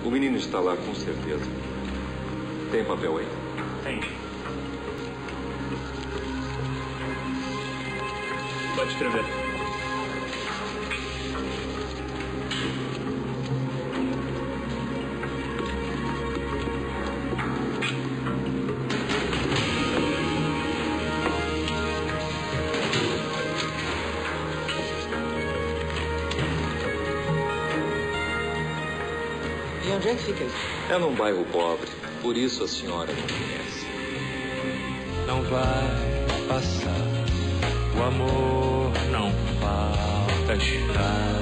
O menino está lá, com certeza. Tem papel aí? Tem. Pode escrever. E onde é que fica isso? É num bairro pobre. Por isso a senhora não conhece. Não vai passar, o amor não falta estar.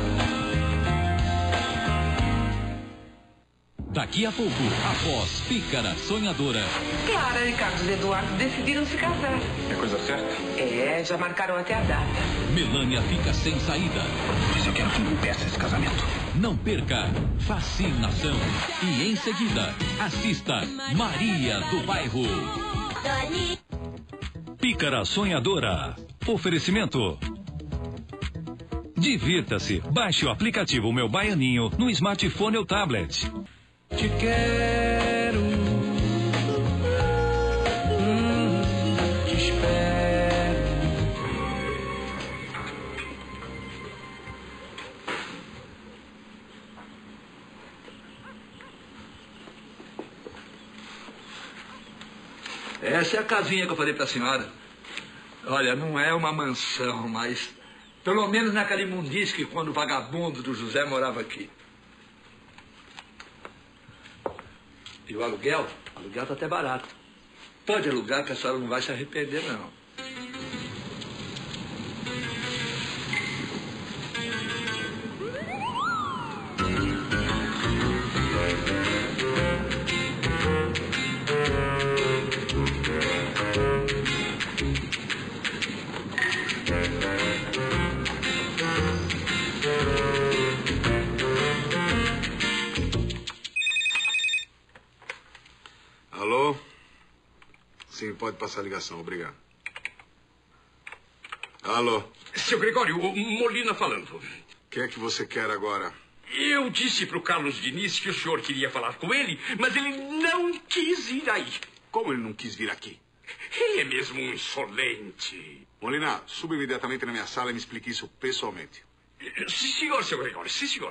Daqui a pouco, após Pícara Sonhadora. Clara e Carlos Eduardo decidiram se casar. É coisa certa? É, já marcaram até a data. Melânia fica sem saída. Mas eu quero que impeça esse casamento. Não perca Fascinação. E em seguida, assista Maria do Bairro. Pícara Sonhadora. Oferecimento. Divirta-se. Baixe o aplicativo Meu Baianinho no smartphone ou tablet. Te quero, te espero. Essa é a casinha que eu falei para a senhora. Olha, não é uma mansão, mas pelo menos naquela imundície que quando o vagabundo do José morava aqui. E o aluguel? O aluguel tá até barato. Pode alugar que a senhora não vai se arrepender, não. Alô? Sim, pode passar a ligação, obrigado. Alô? Seu Gregório, o Molina falando. O que é que você quer agora? Eu disse para o Carlos Diniz que o senhor queria falar com ele, mas ele não quis ir aí. Como ele não quis vir aqui? Ele é mesmo um insolente. Molina, suba imediatamente na minha sala e me explique isso pessoalmente. Sim, senhor, seu Gregório, sim, senhor.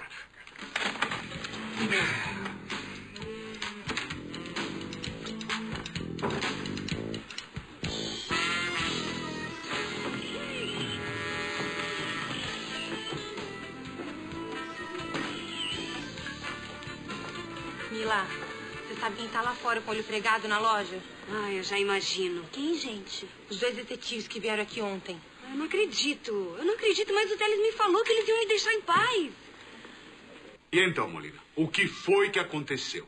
Mila, você sabe quem tá lá fora com o olho pregado na loja? Ah, eu já imagino. Quem, gente? Os 2 detetives que vieram aqui ontem. Eu não acredito. Eu não acredito, mas o Teles me falou que eles iam me deixar em paz. E então, Molina, o que foi que aconteceu?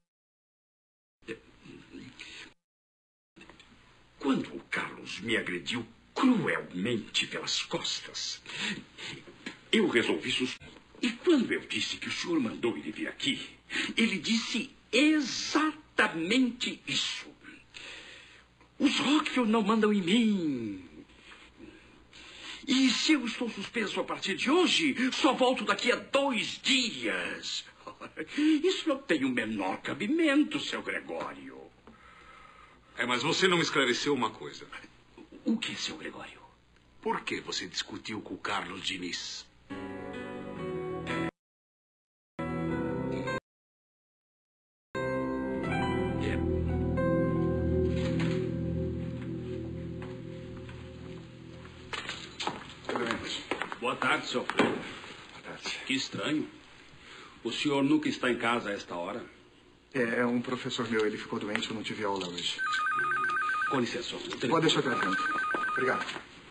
Quando o Carlos me agrediu cruelmente pelas costas, eu resolvi E quando eu disse que o senhor mandou ele vir aqui, ele disse exatamente isso. Os Rockfield não mandam em mim. E se eu estou suspenso a partir de hoje, só volto daqui a 2 dias. Isso não tem o menor cabimento, seu Gregório. Mas você não me esclareceu uma coisa. O que, seu Gregório? Por que você discutiu com o Carlos Diniz? Boa tarde, seu Alfredo. Boa tarde. Que estranho. O senhor nunca está em casa a esta hora? É um professor meu. Ele ficou doente, eu não tive aula hoje. Com licença. Pode deixar até a frente. Obrigado.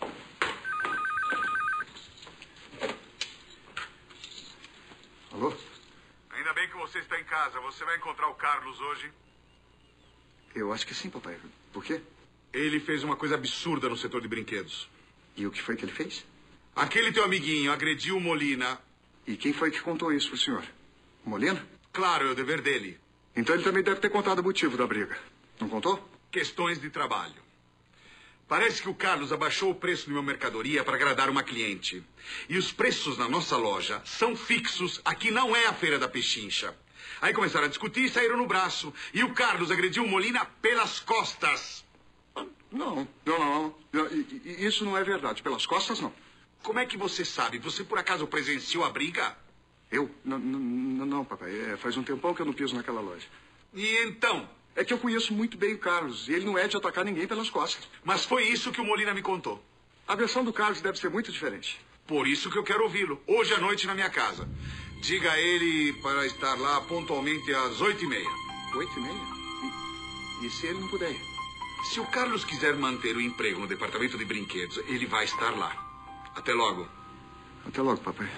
Alô? Ainda bem que você está em casa. Você vai encontrar o Carlos hoje? Eu acho que sim, papai. Por quê? Ele fez uma coisa absurda no setor de brinquedos. E o que foi que ele fez? Aquele teu amiguinho agrediu o Molina. E quem foi que contou isso pro senhor? O Molina? Claro, é o dever dele. Então ele também deve ter contado o motivo da briga. Não contou? Questões de trabalho. Parece que o Carlos abaixou o preço de uma mercadoria para agradar uma cliente. E os preços na nossa loja são fixos. Aqui não é a Feira da Pechincha. Aí começaram a discutir e saíram no braço. E o Carlos agrediu o Molina pelas costas. Não. Isso não é verdade. Pelas costas, não. Como é que você sabe? Você por acaso presenciou a briga? Eu? Não, papai. Faz um tempão que eu não piso naquela loja. E então? É que eu conheço muito bem o Carlos. E ele não é de atacar ninguém pelas costas. Mas foi isso que o Molina me contou. A versão do Carlos deve ser muito diferente. Por isso que eu quero ouvi-lo. Hoje à noite na minha casa. Diga a ele para estar lá pontualmente às 8h30. 8h30? E se ele não puder ir? Se o Carlos quiser manter o emprego no departamento de brinquedos, ele vai estar lá. Até logo. Até logo, papai.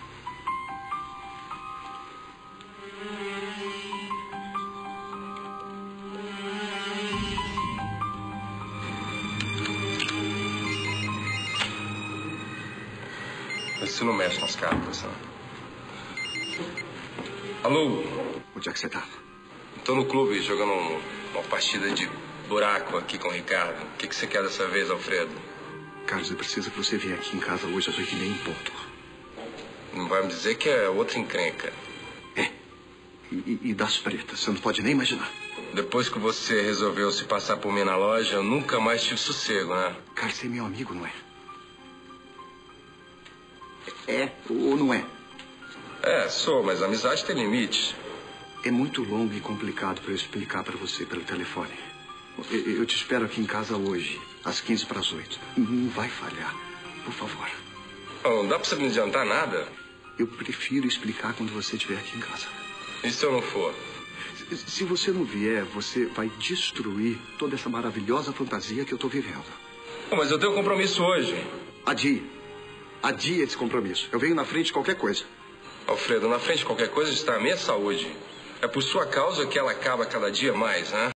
Você não mexe nas cartas, não. Alô? Onde é que você tá? Tô no clube jogando uma partida de buraco aqui com o Ricardo. O que você quer dessa vez, Alfredo? Carlos, eu preciso que você venha aqui em casa hoje às 8h30 em ponto. Não vai me dizer que é outra encrenca. É. E das pretas, você não pode nem imaginar. Depois que você resolveu se passar por mim na loja, eu nunca mais tive sossego, né? Carlos, você é meu amigo, não é? É ou não é? É, sou, mas a amizade tem limite. É muito longo e complicado para eu explicar para você pelo telefone. Eu te espero aqui em casa hoje, às 7:45. Não vai falhar, por favor. Não dá para você não adiantar nada? Eu prefiro explicar quando você estiver aqui em casa. E se eu não for? Se você não vier, você vai destruir toda essa maravilhosa fantasia que eu estou vivendo. Mas eu tenho compromisso hoje. Adia esse compromisso. Eu venho na frente de qualquer coisa. Alfredo, na frente de qualquer coisa está a minha saúde. É por sua causa que ela acaba cada dia mais, né?